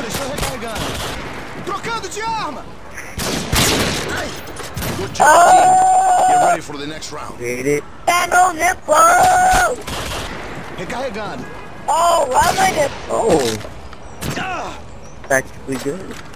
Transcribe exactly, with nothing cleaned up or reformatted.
Segura, estou recarregando. Trocando de arma! Good job, team. Get ready for the next round. Pega o Nepal! Recarregando. Oh, why am I Nepal? Ah! Practically good.